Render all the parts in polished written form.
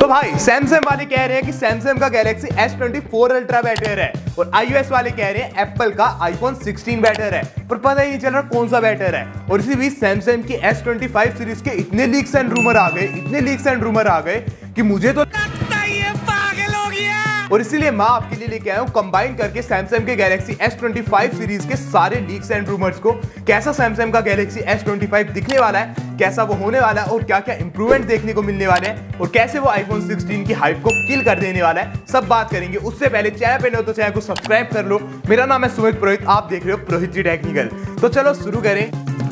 भाई सैमसंग वाले कह रहे हैं कि सैमसंग का गैलेक्सी S24 अल्ट्रा बेटर है और iOS वाले कह रहे हैं एप्पल का आईफोन 16 बेटर है, पर पता ही नहीं चल रहा कौन सा बेटर है। और इसी बीच सैमसंग की S25 सीरीज के इतने लीक्स एंड रूमर आ गए कि मुझे तो और इसीलिए मैं आपके लिए लेके आया हूं कंबाइन करके सैमसंग के गैलेक्सी S25 सीरीज के सारे लीक्स एंड रूमर्स को। कैसा सैमसंग का गैलेक्सी S25 दिखने वाला है, कैसा वो होने वाला है और क्या क्या इंप्रूवमेंट देखने को मिलने वाले हैं और कैसे वो आईफोन 16 की हाइप को किल कर देने वाला है, सब बात करेंगे। उससे पहले चैनल पे नहीं हो तो चैनल को सब्सक्राइब कर लो। मेरा नाम है सुमित पुरोहित, आप देख रहे हो पुरोहित जी टेक्निकल। तो चलो शुरू करें।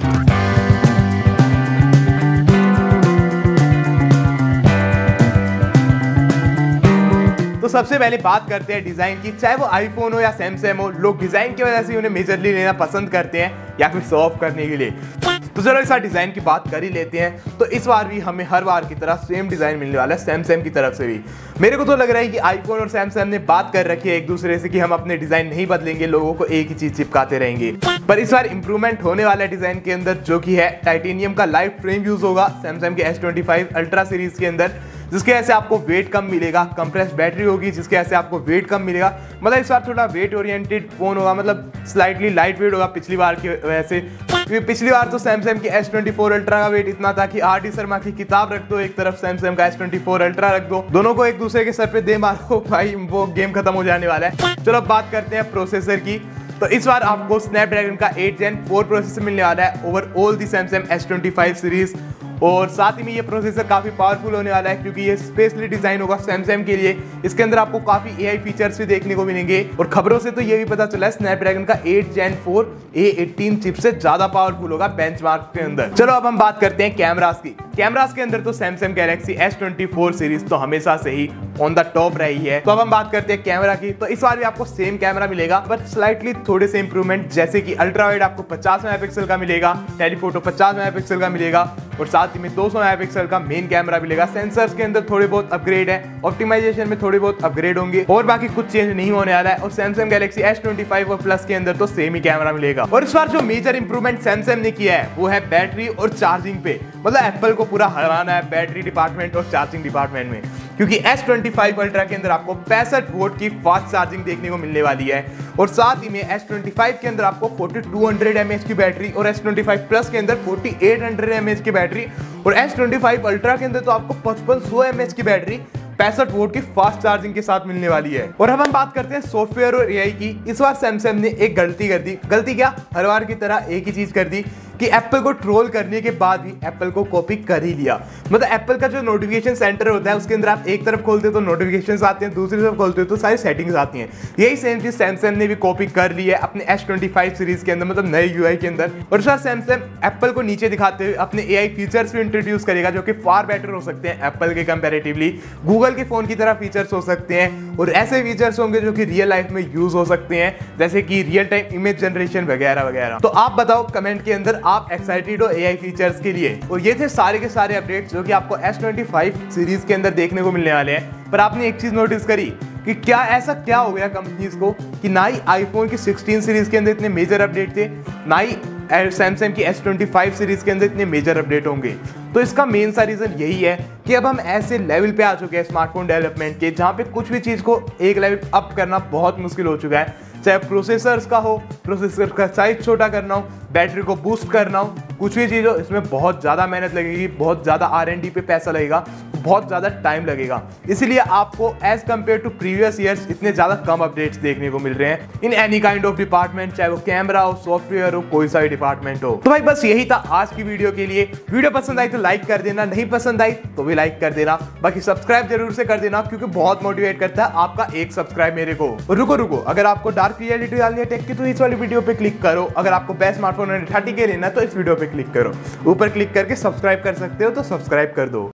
तो सबसे पहले बात करते हैं डिजाइन की। चाहे वो आईफोन हो या सैमसंग हो, लोग डिजाइन की वजह से उन्हें मेजरली लेना पसंद करते हैं या फिर शो ऑफ करने के लिए। तो चलो इस बार डिजाइन की बात कर ही लेते हैं। तो इस बार भी हमें हर बार की तरह सेम डिजाइन मिलने वाला है सैमसंग की तरफ से भी। मेरे को तो लग रहा है कि आईफोन और सैमसंग ने बात कर रखी है एक दूसरे से कि हम अपने डिजाइन नहीं बदलेंगे, लोगों को एक ही चीज चिपकाते रहेंगे। पर इस बार इंप्रूवमेंट होने वाला है डिजाइन के अंदर, जो कि है टाइटेनियम का लाइट फ्रेम यूज होगा सैमसंग के S25 अल्ट्रा सीरीज के अंदर, जिसके वजह से आपको वेट कम मिलेगा। कंप्रेस बैटरी होगी जिसके वजह से आपको वेट कम मिलेगा। मतलब इस बार थोड़ा वेट ओरिएंटेड फोन होगा, मतलब स्लाइटली लाइट वेट होगा पिछली बार की वजह से। क्योंकि पिछली बार तो सैमसंग की S24 अल्ट्रा का वेट इतना था कि R.D. शर्मा की किताब रख दो एक तरफ, सैमसंग का S24 अल्ट्रा रख दो, दोनों को एक दूसरे के सर पे दे मारो भाई, वो गेम खत्म हो जाने वाला है। चलो अब बात करते हैं प्रोसेसर की। तो इस बार आपको स्नैपड्रैगन का 8 Gen 4 प्रोसेसर मिलने वाला है over all the Samsung S25 series. और साथ ही में ये प्रोसेसर काफी पावरफुल होने वाला है क्योंकि ये स्पेशली डिजाइन होगा सैमसंग के लिए। इसके अंदर आपको काफी AI फीचर्स भी देखने को मिलेंगे और खबरों से तो ये भी पता चला है स्नैपड्रैगन का 8 Gen 4 A18 चिप से ज्यादा पावरफुल होगा बेंचमार्क के अंदर। चलो अब हम बात करते हैं कैमरास की। कैमरास के अंदर तो सैमसंग गैलेक्सी S24 सीरीज तो हमेशा से ही ऑन द टॉप रही है। तो अब हम बात करते हैं कैमरा की। तो इस बार भी आपको सेम कैमरा मिलेगा बट स्लाइटली थोड़े से इंप्रूवमेंट, जैसे कि अल्ट्रा वाइड आपको 50 मेगापिक्सल का मिलेगा, टेलीफोटो 50 मेगापिक्सल का मिलेगा और साथ ही में 200 मेगापिक्सल का मेन कैमरा मिलेगा। सेंसर्स के अंदर थोड़े बहुत अपग्रेड है, ऑप्टिमाइजेशन में थोड़े बहुत अपग्रेड होंगे और बाकी कुछ चेंज नहीं होने वाला है। और सैमसंग गैलेक्सी S25 और प्लस के अंदर तो सेम ही कैमरा मिलेगा। और इस बार जो मेजर इंप्रूवमेंट सैमसंग ने किया है वो है बैटरी और चार्जिंग पे। मतलब एप्पल को पूरा हराना है बैटरी डिपार्टमेंट और चार्जिंग डिपार्टमेंट में, क्योंकि S25 अल्ट्रा के अंदर आपको 65 वोल्ट की फास्ट चार्जिंग देखने को मिलने वाली है। और साथ ही में S25 के अंदर आपको 4200 mAh की बैटरी और S25 प्लस के अंदर 4800 mAh की बैटरी और S25 अल्ट्रा के अंदर तो आपको 5500 mAh की बैटरी 65 वोल्ट की फास्ट चार्जिंग के साथ मिलने वाली है। और अब हम बात करते हैं सॉफ्टवेयर और AI की। इस बार सैमसंग ने एक गलती कर दी। गलती क्या, हर बार की तरह एक ही चीज कर दी कि एप्पल को ट्रोल करने के बाद भी एप्पल को कॉपी कर ही लिया। मतलब एप्पल का जो नोटिफिकेशन सेंटर होता है उसके अंदर आप एक तरफ खोलते हो तो नोटिफिकेशंस आते हैं, दूसरी तरफ खोलते हो तो सारी सेटिंग्स आती हैं। यही सेम चीज सैमसंग ने भी कॉपी कर ली है अपने S25 सीरीज के अंदर, मतलब नए UI के अंदर। और साथ सैमसंग एप्पल को नीचे दिखाते हुए अपने AI फीचर्स भी इंट्रोड्यूस करेगा जो कि फार बेटर हो सकते हैं एप्पल के कंपैरेटिवली। गूगल के फोन की तरह फीचर्स हो सकते हैं और ऐसे फीचर्स होंगे जो कि रियल लाइफ में यूज हो सकते हैं, जैसे कि रियल टाइम इमेज जनरेशन वगैरह वगैरह। तो आप बताओ कमेंट के अंदर आप एक्साइटेड AI फीचर्स के लिए। और ये थे सारे के सारे अपडेट्स जो कि आपको S25 सीरीज के अंदर देखने को मिलने वाले हैं। पर आपने एक चीज नोटिस करी कि क्या ऐसा क्या हो गया कंपनीज को कि ना ही आईफोन की 16 सीरीज के अंदर इतने मेजर अपडेट थे, ना ही सैमसंग की S25 सीरीज के अंदर इतने मेजर अपडेट होंगे। तो इसका मेन सा रीजन यही है कि अब हम ऐसे लेवल पे आ चुके हैं स्मार्टफोन डेवलपमेंट के जहां पे कुछ भी चीज को एक लेवल अप करना बहुत मुश्किल हो चुका है। चाहे प्रोसेसर्स का हो, प्रोसेसर का साइज छोटा करना हो, बैटरी को बूस्ट करना हो, कुछ भी चीज हो, इसमें बहुत ज्यादा मेहनत लगेगी, बहुत ज्यादा R&D पे पैसा लगेगा, बहुत ज्यादा टाइम लगेगा। इसीलिए आपको as compared to previous years इतने ज्यादा कम अपडेट्स देखने को मिल रहे हैं in any kind of department, चाहे वो कैमरा हो, सॉफ्टवेयर हो, कोई सा भी डिपार्टमेंट हो। तो भाई बस यही था आज की वीडियो के लिए। वीडियो पसंद आई तो लाइक कर देना, नहीं पसंद आई तो भी लाइक कर देना, बाकी सब्सक्राइब जरूर से कर देना क्योंकि बहुत मोटिवेट करता है आपका एक सब्सक्राइब मेरे को। और रुको अगर आपको डार्क रियलिटी डालनी है टेक की तो इस वाली वीडियो पे क्लिक करो। अगर आपको बेस्ट स्मार्टफोन 30 के लेना तो इस वीडियो पे क्लिक करो। ऊपर क्लिक करके सब्सक्राइब कर सकते हो तो सब्सक्राइब कर दो।